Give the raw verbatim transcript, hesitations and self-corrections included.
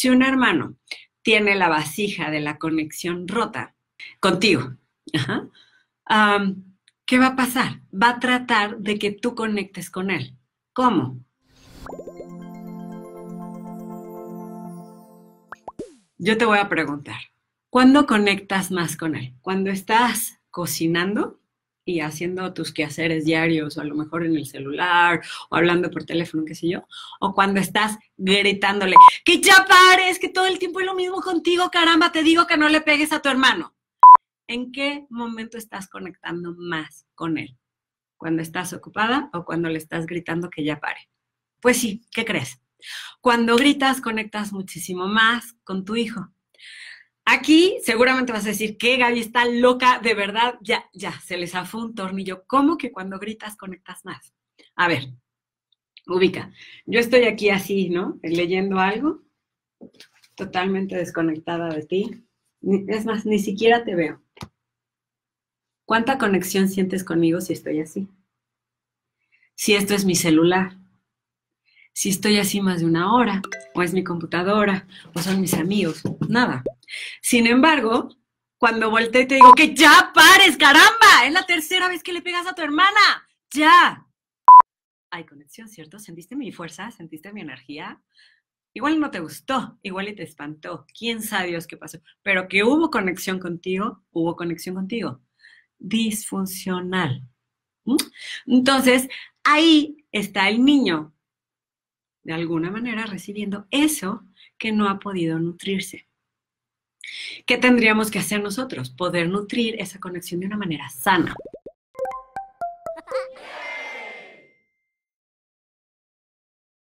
Si un hermano tiene la vasija de la conexión rota contigo, ajá, um, ¿qué va a pasar? Va a tratar de que tú conectes con él. ¿Cómo? Yo te voy a preguntar, ¿cuándo conectas más con él? ¿Cuando estás cocinando y haciendo tus quehaceres diarios, o a lo mejor en el celular, o hablando por teléfono, qué sé yo? ¿O cuando estás gritándole, que ya pares, que todo el tiempo es lo mismo contigo, caramba, te digo que no le pegues a tu hermano? ¿En qué momento estás conectando más con él? ¿Cuando estás ocupada o cuando le estás gritando que ya pare? Pues sí, ¿qué crees? Cuando gritas, conectas muchísimo más con tu hijo. Aquí seguramente vas a decir que Gaby está loca, de verdad, ya, ya, se le zafó un tornillo. ¿Cómo que cuando gritas conectas más? A ver, ubica. Yo estoy aquí así, ¿no? Leyendo algo, totalmente desconectada de ti. Es más, ni siquiera te veo. ¿Cuánta conexión sientes conmigo si estoy así? Si esto es mi celular, si estoy así más de una hora, o es mi computadora, o son mis amigos, nada. Sin embargo, cuando volteo y te digo que ya pares, caramba, es la tercera vez que le pegas a tu hermana, ya. Hay conexión, ¿cierto? ¿Sentiste mi fuerza? ¿Sentiste mi energía? Igual no te gustó, igual y te espantó, quién sabe Dios qué pasó, pero que hubo conexión contigo, hubo conexión contigo. Disfuncional. ¿Mm? Entonces, ahí está el niño, de alguna manera recibiendo eso que no ha podido nutrirse. ¿Qué tendríamos que hacer nosotros? Poder nutrir esa conexión de una manera sana.